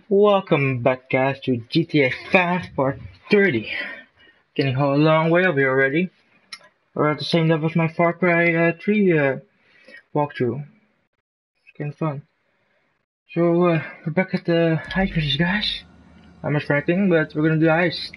Welcome back, guys, to GTA 5 Part 30. Getting a long way over here already. We're at the same level as my Far Cry 3 walkthrough. It's getting fun. So, we're back at the heist missions, guys. I'm not ranking, but we're gonna do heist.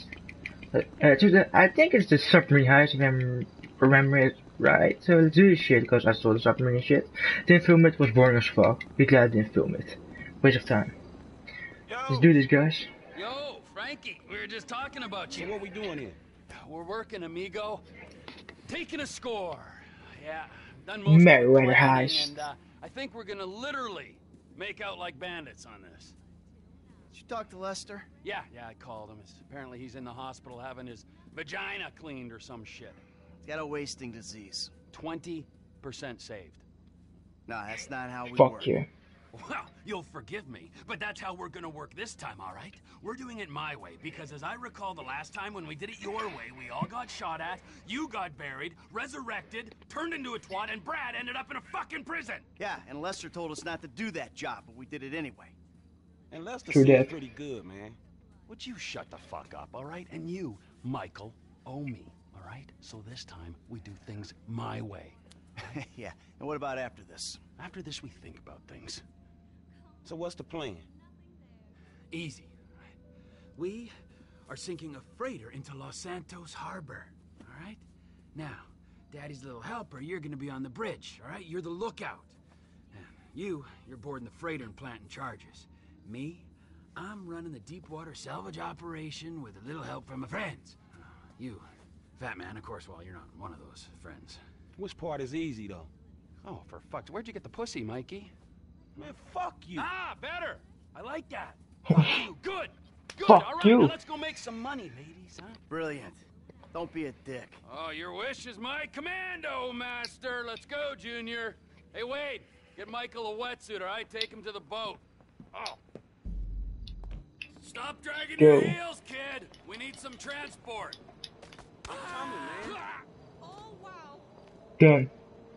I think it's the submarine heist, if I remember it right. So let's do this shit, because I saw the submarine shit. Didn't film it, was boring as fuck. Be glad I didn't film it. Waste of time. Let's do this, guys. Yo, Frankie, we were just talking about you. So what we doing here? We're working, amigo. Taking a score. Yeah, done most of the Merrywheater planning, heist. and I think we're gonna literally make out like bandits on this. Did you talk to Lester? Yeah, I called him. Apparently he's in the hospital having his vagina cleaned or some shit. He's got a wasting disease. 20% saved. No, that's not how we Fuck work. you. Well, you'll forgive me, but that's how we're gonna work this time, all right? We're doing it my way, because as I recall the last time when we did it your way, we all got shot at, you got buried, resurrected, turned into a twat, and Brad ended up in a fucking prison! Yeah, and Lester told us not to do that job, but we did it anyway. And Lester True seems that. pretty good, man. Would you shut the fuck up, all right? And you, Michael, owe me, all right? So this time, we do things my way. Yeah, and what about after this? After this, we think about things. So what's the plan? Easy. We are sinking a freighter into Los Santos Harbor, all right? Now, Daddy's little helper, you're gonna be on the bridge, all right? You're the lookout. And you're boarding the freighter and planting charges. Me, I'm running the deep water salvage operation with a little help from my friends. You, fat man, of course, well, you're not one of those friends. Which part is easy, though? Oh, for fuck's... Where'd you get the pussy, Mikey? Man, fuck you. Ah, better! I like that. Fuck you. Good. Good. Fuck All right, you. now let's go make some money, ladies, huh? Brilliant. Don't be a dick. Oh, your wish is my commando, master. Let's go, Junior. Hey, Wade, get Michael a wetsuit, all right? Take him to the boat. Oh. Stop dragging Go. your heels, kid. We need some transport. I'm coming, man. Oh, wow. Done.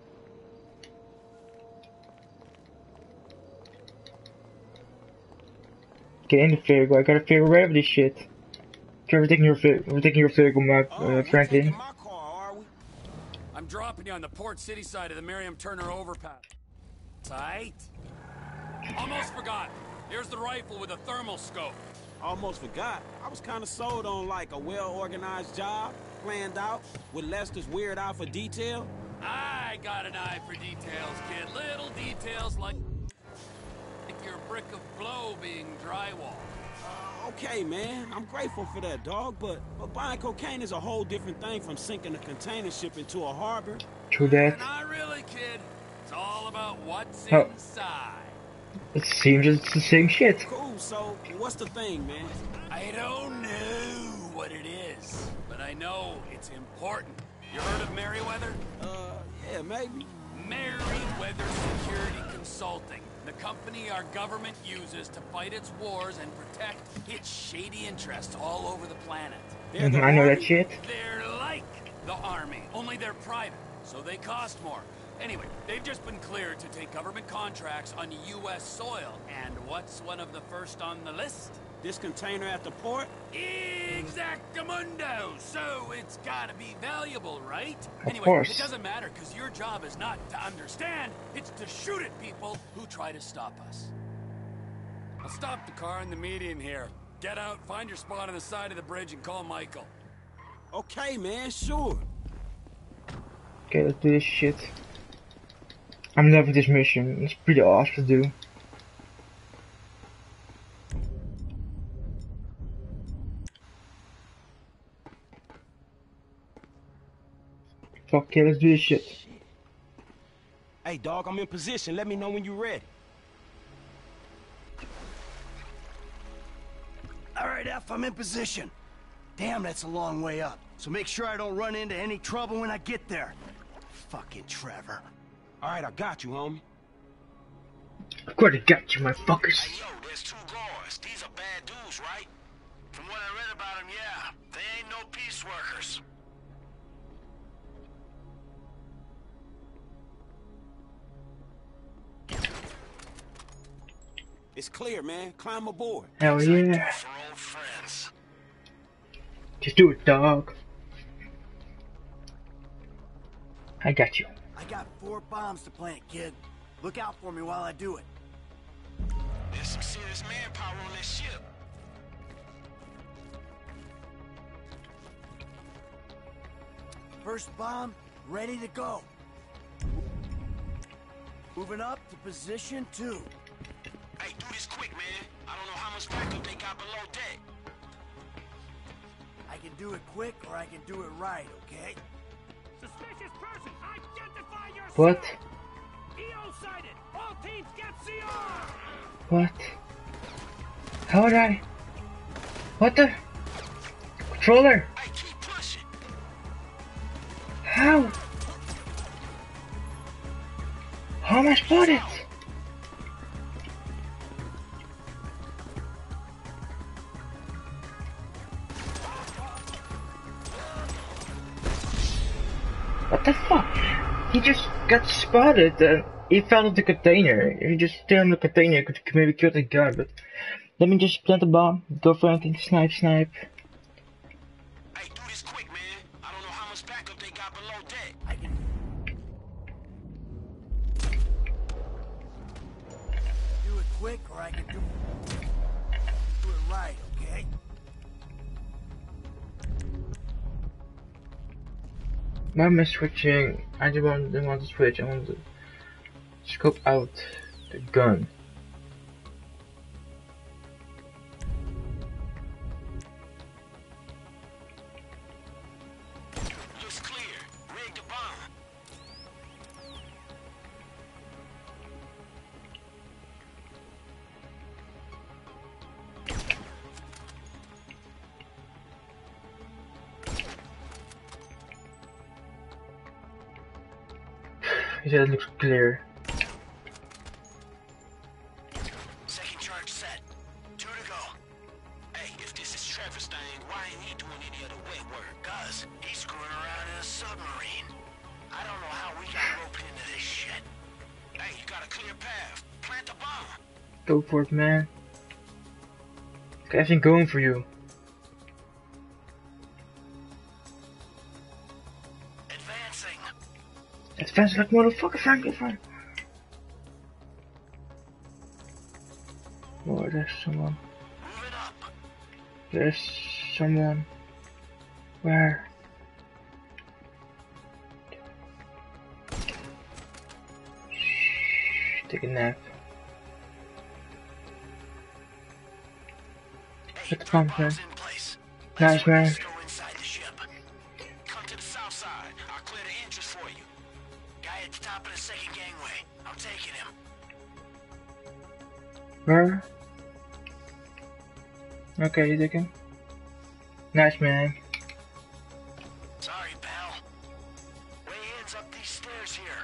Get in the vehicle. I gotta figure right over this shit. Okay, we're taking your vehicle, Mark, We're Franklin. taking my car, are we? I'm dropping you on the Port City side of the Miriam Turner overpass. Tight. Almost forgot. Here's the rifle with a thermal scope. Almost forgot. I was kind of sold on, like, a well-organized job, planned out, with Lester's weird eye for detail. I got an eye for details, kid. Little details like your brick of blow being drywall. Okay, man. I'm grateful for that, dog, but buying cocaine is a whole different thing from sinking a container ship into a harbor. True that. Not really, kid. It's all about what's Oh. inside. It seems it's the same shit. Cool, so what's the thing, man? I don't know what it is, but I know it's important. You heard of Merryweather? Yeah, maybe. Merryweather Security Consulting. The company our government uses to fight its wars and protect its shady interests all over the planet. They're the I know that army? shit. They're like the army, only they're private, so they cost more. Anyway, they've just been cleared to take government contracts on U.S. soil. And what's one of the first on the list? This container at the port? Exactamundo! So it's gotta be valuable, right? Of Anyway, course. it doesn't matter, because your job is not to understand, it's to shoot at people who try to stop us. I'll stop the car in the median here. Get out, find your spot on the side of the bridge, and call Michael. Okay, man, sure. Okay, let's do this shit. I'm loving this mission. It's pretty awesome to do. Okay, let's do this shit. Hey, dog, I'm in position. Let me know when you're ready. All right, F, I'm in position. Damn, that's a long way up. So make sure I don't run into any trouble when I get there. Fucking Trevor. All right, I got you, homie. Of course I got you, motherfuckers. Hey, yo, there's two guards. These are bad dudes, right? From what I read about them, yeah. They ain't no peace workers. It's clear, man. Climb aboard. Hell yeah. For old friends. Just do it, dog. I got you. I got 4 bombs to plant, kid. Look out for me while I do it. There's some serious manpower on this ship. First bomb, ready to go. Moving up to position 2. Hey, do this quick, man. I don't know how much backup they got below deck. I can do it quick or I can do it right, okay? Suspicious person, identify yourself! What? EO sighted! All teams get CR! What? How would I? What the? Controller? Hey, keep pushing. How? How am I spotted? What the fuck? He just got spotted and he fell in the container. If he just stayed in the container, he could maybe kill the guy, but let me just plant a bomb, go for anything, snipe. Hey, do this quick, man. I don't know how much backup they got below deck. I can do it quick or I can do it right, okay? Why am I switching? I just want to switch. I want to scope out the gun. Looks clear. Rig the bomb. He said it looks clear. Second charge set. 2 to go. Hey, if this is Trevor's thing, why ain't he doing any of the wet work? Cuz he's screwing around in a submarine. I don't know how we got roped into this shit. Hey, you got a clear path. Plant the bomb. Go for it, man. Guys ain't going for you. Advancing. Advance like motherfucker, Franklin. Oh, there's someone. Moving up. There's someone. Where? Shh, take a nap. Hey, Get the pump, man. bombs in place. Nice, man. Let's go inside the ship. Come to the south side. I'll clear the entrance for you. Guy at the top of the second gangway. I'm taking him. Where? Okay, you take him. Nice, man. Sorry, pal. Way ends up these stairs here.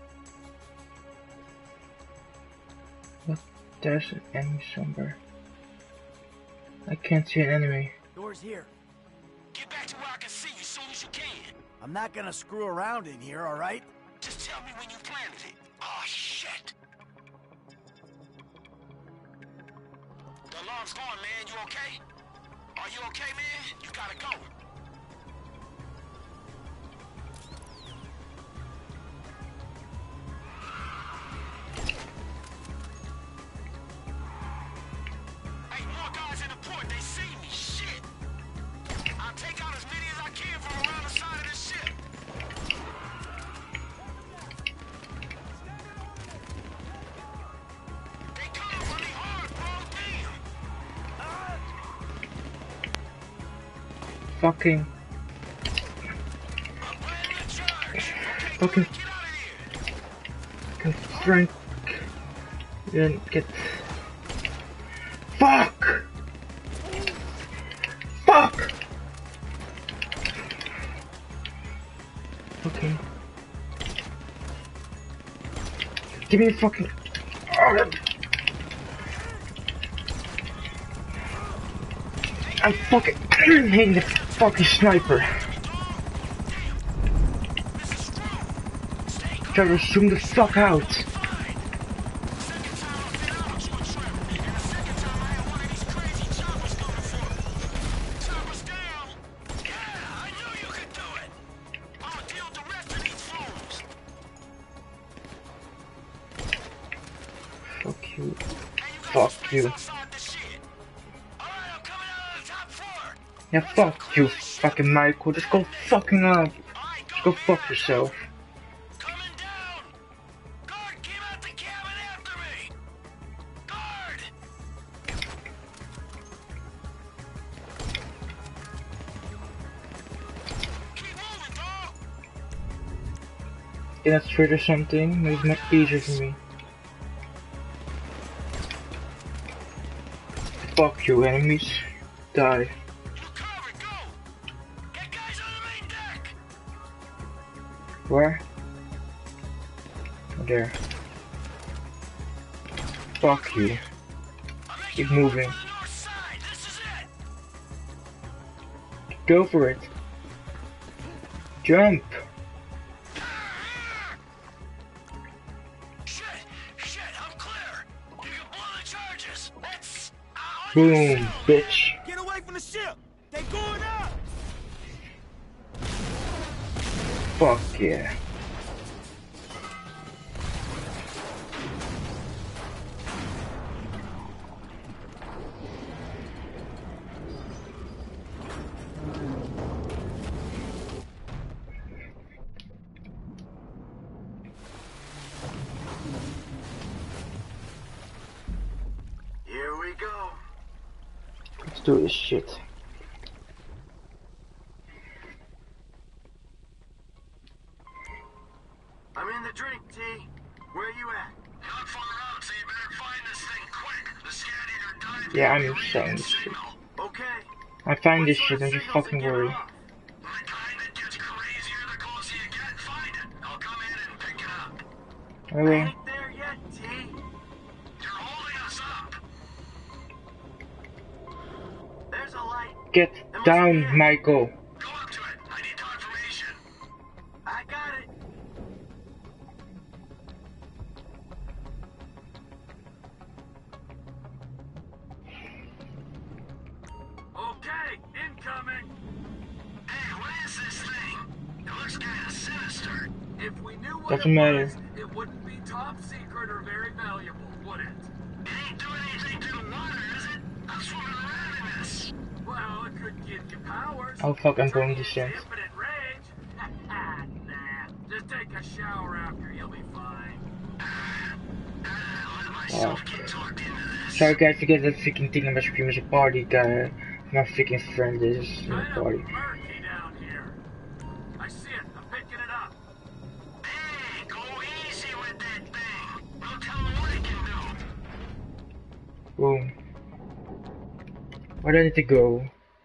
What? There's an enemy somewhere. I can't see an enemy. Door's here. Get back to where I can see you as soon as you can. I'm not gonna screw around in here, alright? Just tell me when you planted it. Oh, shit. The alarm's going, man. You okay? Are you okay, man? You gotta go. Hey, more guys in the port. They see me. Shit. I'll take out as many as I can from around the side of this ship. They come for me hard, bro. Damn. Fucking. I'm planning a charge. Okay, Fucking. get out of here. Fucking Frank. Didn't get. Fuck! Fuck! Okay. Give me a fucking. Oh, I'm fucking hating the fucking sniper. Trevor, zoom the fuck out. fuck you. Yeah, fuck you, fucking Michael. Just go fucking up. Just go fuck yourself. Coming down! Guard, came out the cabin after me! Guard! Keep moving, dog! Get that straight or something. Makes it much easier for me. Fuck you, enemies. Die. You covered, go! Get guys on the main deck! Where? There. Fuck you. Keep moving. On the north side, this is it! Go for it. Jump. Shit! Shit, I'm clear! You can blow the charges! Let's... Boom, bitch. Get away from the ship! They going up! Fuck yeah. Here we go. Let's do this shit. I'm in the drink, T. Where you at? Not far out, so you better find this thing quick. The scat either died... Yeah, I'm saying this shit. Okay. I find this What shit, sort I'm of just signals fucking they giving worried. off? The kind that gets crazier the closer you get. Find it. I'll come in and pick it up. I I will. ain't there yet, T. You're holding us up. There's a light. Get down, Michael. Go up to it. I need confirmation. I got it. Okay, incoming! Hey, what is this thing? It looks kind of sinister. If we knew what Doesn't it matter. was, it wouldn't be top secret or very valuable, would it? It ain't doing anything to the water, is it? I'm swimming around in this. Well, it could give you powers. Oh fuck, I'm Turn going you to into send. infinite rage. Nah, just take a shower after, you'll be fine. Let Oh. myself get talked into this. Sorry guys, to get that freaking thing on my screen is a party guy. My freaking friend is in the Kind of party. murky down here. I see it. I'm picking it up. Hey, go easy with that thing. We'll tell them what it can do. Boom. Where do I need to go?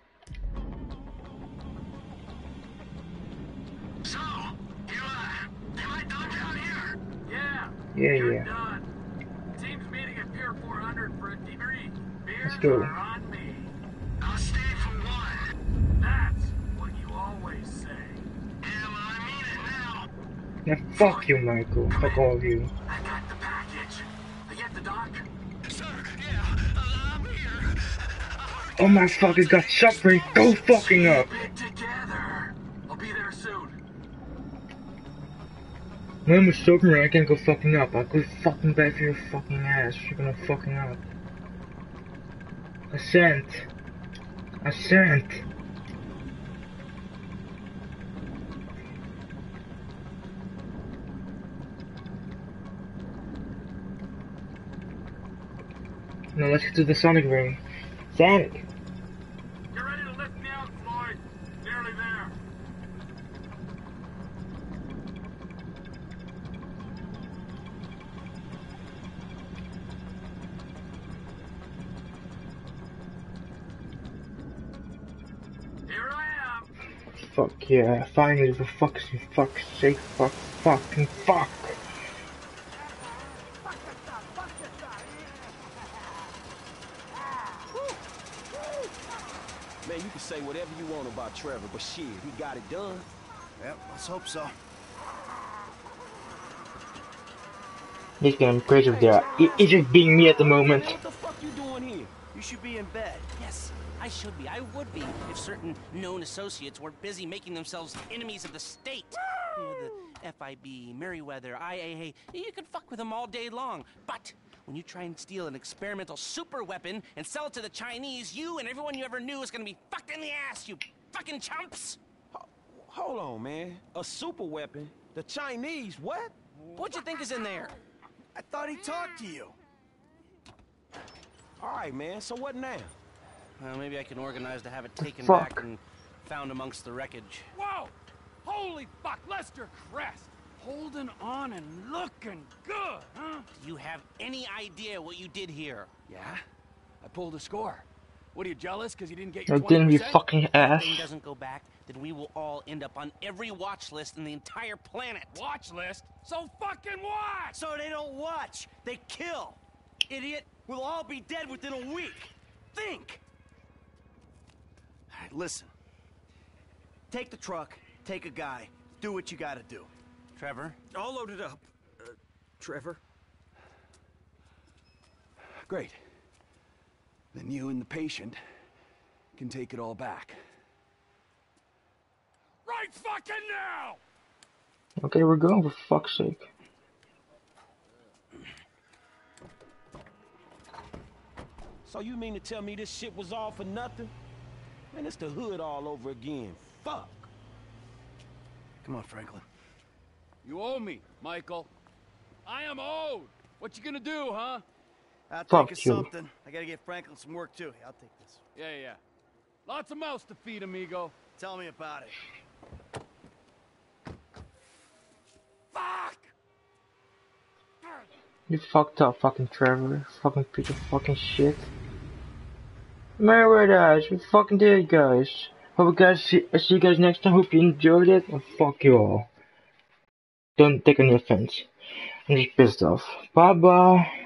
So, am I done down here? Yeah. Yeah, You're yeah. done. Team's meeting at Pier 400 for a debrief. Beers Let's go. are on me. I'll stay for one. That's what you always say. Yeah, well, I mean it now. Yeah, fuck you, Michael. Fuck all of you. I got the package. I get the doc. Sir, yeah, I'm here. Oh my fucking god, suffering. Go fucking up. Keep it together. I'll be there soon. When I'm a submarine, I can't go fucking up. I'll go fucking back for your fucking ass. You're gonna fucking up. Ascent. Ascent. Now let's get to the Sonic ring. Sonic. Get ready to lift me out, Floyd. Nearly there. Here I am. Fuck yeah, finally, for fuck's sake, fucking fuck. Man, you can say whatever you want about Trevor, but shit, he got it done. Yep, let's hope so. He's getting crazy with that. He's just being me at the moment. Man, what the fuck you doing here? You should be in bed. Yes, I should be. I would be if certain known associates were busy making themselves enemies of the state. You know, the FIB, Merryweather, IAA. You could fuck with them all day long. But When you try and steal an experimental super weapon and sell it to the Chinese, you and everyone you ever knew is gonna be fucked in the ass, you fucking chumps! Hold on, man. A super weapon? The Chinese, what? What you think is in there? I thought he talked to you. All right, man, so what now? Well, maybe I can organize to have it taken Fuck. back and found amongst the wreckage. Whoa! Holy fuck, Lester Crest! Holding on and looking good, huh? Do you have any idea what you did here? Yeah? I pulled a score. What are you, jealous because you didn't get your Now didn't you 20%? fucking If ass? that thing doesn't go back, then we will all end up on every watch list in the entire planet. Watch list? So fucking what? So they don't watch, they kill. Idiot, we'll all be dead within a week. Think! All right, listen. Take the truck, take a guy, do what you gotta do. Trevor? All loaded up. Trevor? Great. Then you and the patient can take it all back. Right fucking now! Okay, we're going, for fuck's sake. So you mean to tell me this shit was all for nothing? Man, it's the hood all over again. Fuck. Come on, Franklin. You owe me, Michael. I am owed. What you gonna do, huh? I'll Fuck take us you. something. I gotta get Franklin some work too. I'll take this. Yeah. Lots of mouths to feed, amigo. Tell me about it. Fuck! You fucked up, fucking Trevor. Fucking piece of fucking shit. Merrywheater, we fucking did it, guys. Hope you guys see you guys next time. Hope you enjoyed it. And fuck you all. Don't take any offense. I'm just pissed off. Bye bye.